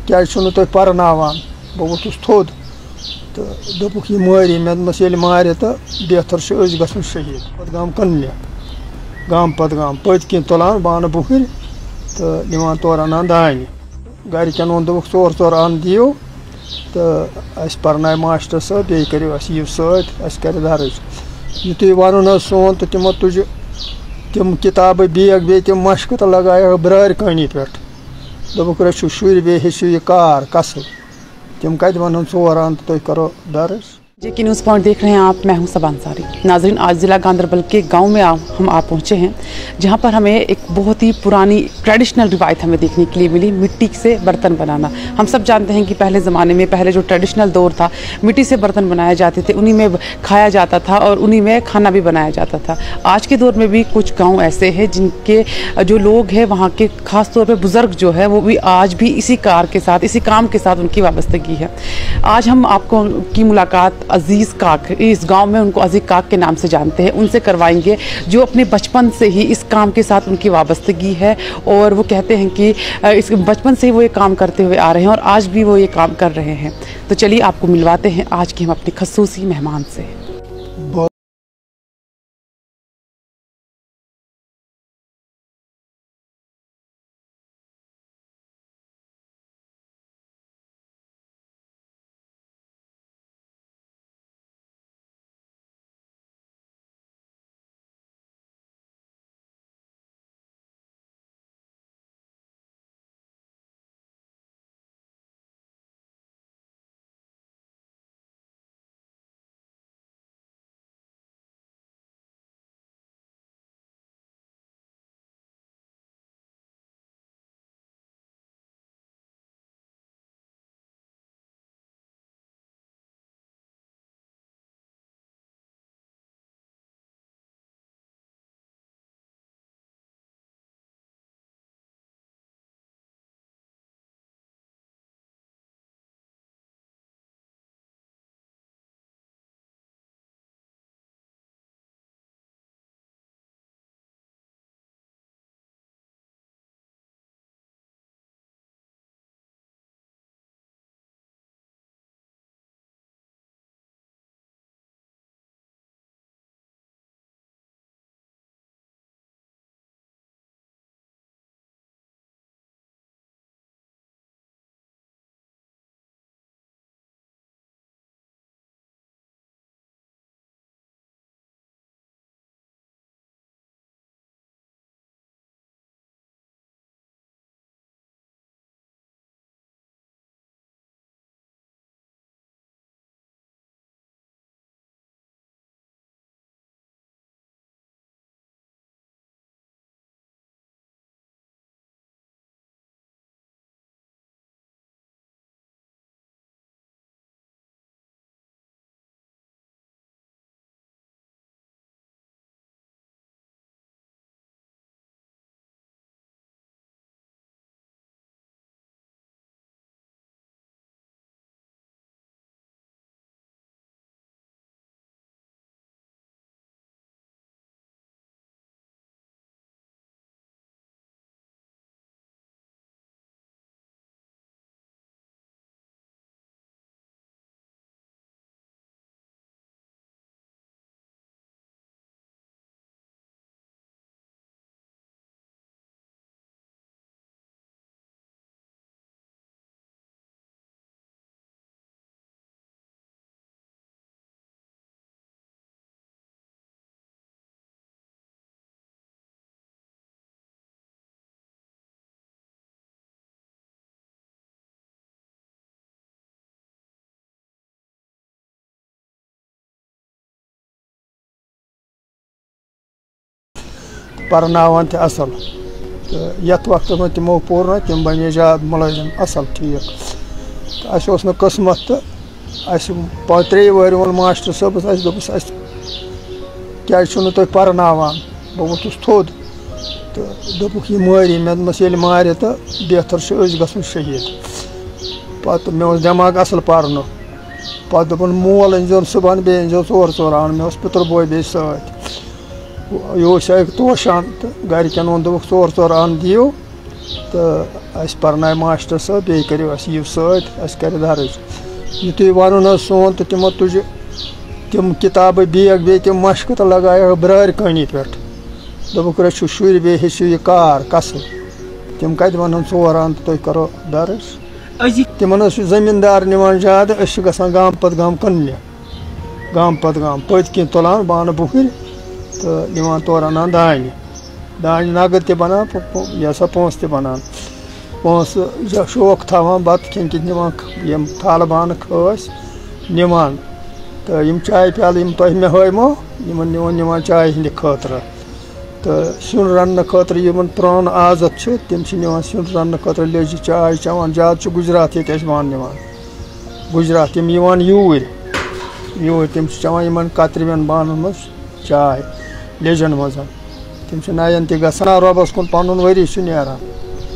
क्या तुम पर्नावान बह वोथुस थोद तो दोपुक यह मारी मे दोपस ये मारे तो बेहतर गन शहीद पत गाम कन्ने गाम पत गाम पत किन तुलान बान बुहर तो निवान तौर अनान दान गरकन वो दोपुक चोर चोर अन दियो तो अस पर्नाय मास्टर सब बे करो अस यू सत कर दर्ज युत वन सोन तो तमो तुज तम किताब बैग बे तम मशक तो लगाया ब्रार कहानी पे दोपुक रचु शुर बे हेचु यह कार कसब तम कत वन चोर अन तो करो दर्ज। जेके न्यूज़ पॉइंट देख रहे हैं आप, मैं हूं सबा अंसारी। नाजरीन, आज ज़िला गांधरबल के गांव में हम आप पहुंचे हैं, जहां पर हमें एक बहुत ही पुरानी ट्रेडिशनल रिवायत हमें देखने के लिए मिली, मिट्टी से बर्तन बनाना। हम सब जानते हैं कि पहले ज़माने में, पहले जो ट्रेडिशनल दौर था, मिट्टी से बर्तन बनाए जाते थे, उन्हीं में खाया जाता था और उन्हीं में खाना भी बनाया जाता था। आज के दौर में भी कुछ गाँव ऐसे हैं जिनके जो लोग हैं, वहाँ के ख़ास तौर पर बुज़ुर्ग जो है, वो भी आज भी इसी कार के साथ, इसी काम के साथ उनकी वाबस्तगी है। आज हम आपको की मुलाकात अजीज़ काक, इस गांव में उनको अजीज़ काक के नाम से जानते हैं, उनसे करवाएंगे जो अपने बचपन से ही इस काम के साथ उनकी वाबस्तगी है और वो कहते हैं कि इस बचपन से ही वो ये काम करते हुए आ रहे हैं और आज भी वो ये काम कर रहे हैं। तो चलिए आपको मिलवाते हैं आज के हम अपने खसूसी मेहमान से। पर्नावान ते असल तो यथ वक्त में तमो पोर ना तम बने ज्यादा मुलाजिम असल ठीक तो अस किस्मत तो 3 वर वो मास्टर सबस दोपस क्या तुम पर्नावान बह वोथुस थोद तो दोपुक यह मारी मे दोपस ये मारे तो बेहतर गन शहीद पत मे दिमाग असल पर्न पत दोपन मोल अन सुबह बे अन चोर चोर अन मे पितर बोय बे सत यह तोशान तो गरकन वो दोपुक चोर चोर अन दियो तो अस पर्नाय मास्टर साहब बे करो अस यू सत कर दर्ज यु वन सोन तो तमो तुझ तम किताब बैग बे तम मशक तो लगाया ब्रार कनी पे दोक रचु शुर बे हेचु यह कार कसर तम कत वन 4 अंत तुम करो दर्ज तिमन जमींदार निवान ज्यादा ग गाम पत गाम कन्ने गाम पत गाम पत कन तुलान बान बुहर तो निवान तौर अनान दान नगद त बनान यह सा पोस त बनान पोस शौक थवान बत खेन कि निवान थाल बान खस निवान तो यम चाय प्याल तुम मे हमो निवान चाय हंद खतर तो सुन रन खतर यमन प्रान आजत तम निवान सुन रन खतर लेज चाय चवान ज्यादा गुजरात ये बान निवान गुजरात तम यूर तम चवान कतरवन बानन मज चाय लेजन मज तम नयन त गसान रबस कुन पन वरी नेरान।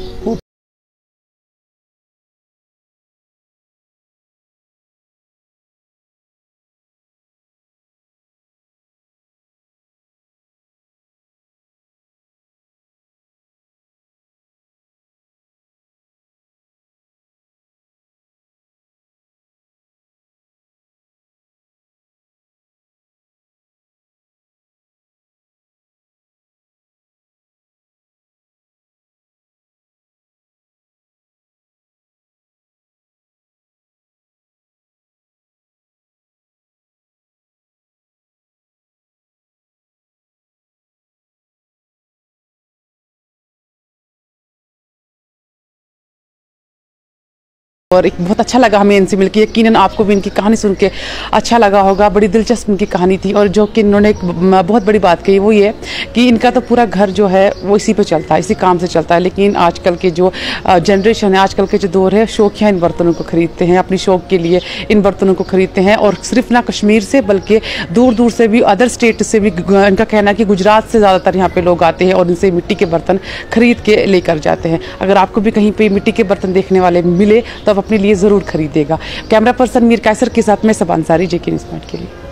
और एक बहुत अच्छा लगा हमें इनसे मिलकर, यकीनन आपको भी इनकी कहानी सुन के अच्छा लगा होगा। बड़ी दिलचस्प इनकी कहानी थी और जो कि इन्होंने एक बहुत बड़ी बात कही वो ये कि इनका तो पूरा घर जो है वो इसी पे चलता है, इसी काम से चलता है। लेकिन आजकल के जो जनरेशन है, आजकल के जो दौर है, शौकिया इन बर्तनों को खरीदते हैं, अपनी शौक के लिए इन बर्तनों को खरीदते हैं। और सिर्फ ना कश्मीर से बल्कि दूर दूर से भी, अदर स्टेट से भी, इनका कहना है कि गुजरात से ज़्यादातर यहाँ पे लोग आते हैं और इनसे मिट्टी के बर्तन खरीद के लेकर जाते हैं। अगर आपको भी कहीं पर मिट्टी के बर्तन देखने वाले मिले तो आप अपने लिए ज़रूर खरीदेगा। कैमरा पर्सन मीर कैसर के साथ में सब अंसारी, जेके न्यूज़ पॉइंट के लिए।